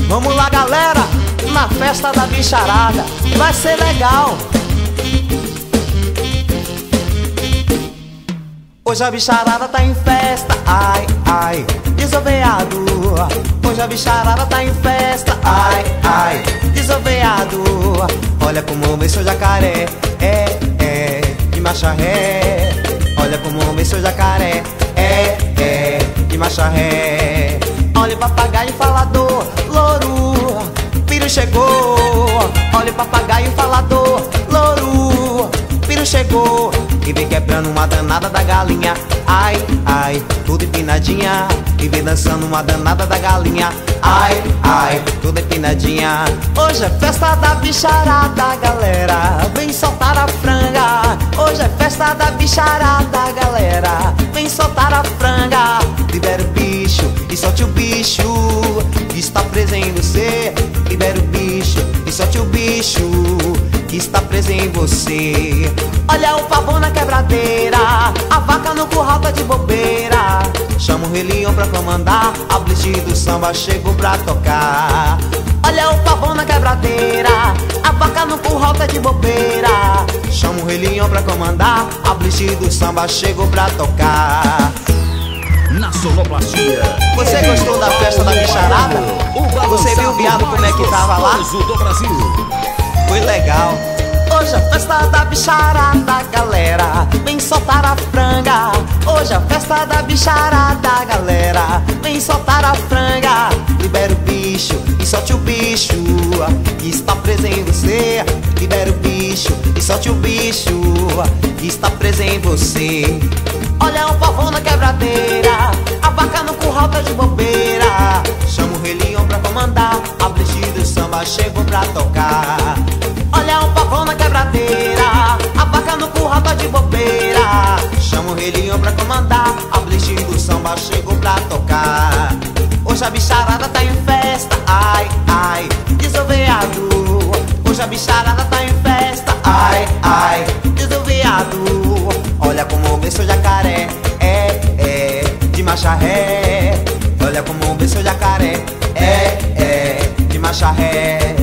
Vamos lá, galera, na festa da bicharada, vai ser legal. Hoje a bicharada tá em festa, ai, ai, diz o veado. Hoje a bicharada tá em festa, ai, ai, diz o veado. Olha como vem seu jacaré, de marcha ré. Olha como vem seu jacaré, de marcha ré. Olha o papagaio falador, louro, filho chegou. Olha o papagaio falador, louro, filho chegou. E vem quebrando uma danada da galinha, ai, ai, tudo empinadinha. E vem dançando uma danada da galinha, ai, ai, tudo empinadinha. Hoje é festa da bicharada, galera, vem soltar a franga. Hoje é festa da bicharada, galera, vem soltar a franga. Libera o bicho e solte o bicho que está preso em você. Libera o bicho e solte o bicho que está preso em você. Olha o pavão na quebradeira, a vaca no curral tá de bobeira. Chama o Rei Leão pra comandar, a blitz do samba chegou pra tocar. Olha o pavão na quebradeira, a vaca no curral tá de bobeira. Chama o Rei Leão pra comandar, a blitz do samba chegou pra tocar. Na sonoplastia. Você gostou da festa da bicharada? Você viu o viado como é que tava lá? Do Brasil. Foi legal. Hoje é festa da bicharada, galera, vem soltar a franga. Hoje é festa da bicharada, galera, vem soltar a franga. Libera o bicho e solte o bicho que está preso em você. Libera o bicho e solte o bicho que está preso em você. Olha o pavão na quebradeira, a vaca no curral tá de bobeira. Chama o Rei Leão pra comandar, a blitz do samba chegou pra tocar. Olha o pavão na quebradeira, a vaca no curral tá de bobeira. Chama o Rei Leão pra comandar, a blitz do samba chegou pra tocar. Hoje a bicharada tá em festa, ai, ai, diz o veado. Hoje a bicharada tá em festa, ai, ai, diz o veado. Olha como vem seu jacaré, de marcha ré. Olha como vem seu jacaré, de marcha ré.